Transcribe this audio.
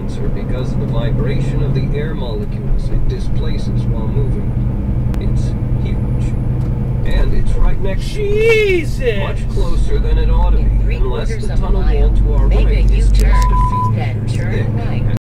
sensor because of the vibration of the air molecules it displaces while moving. It's huge. And it's right next to Jesus! much closer than it ought to be, unless the tunnel wall to our right is just a few meters thick.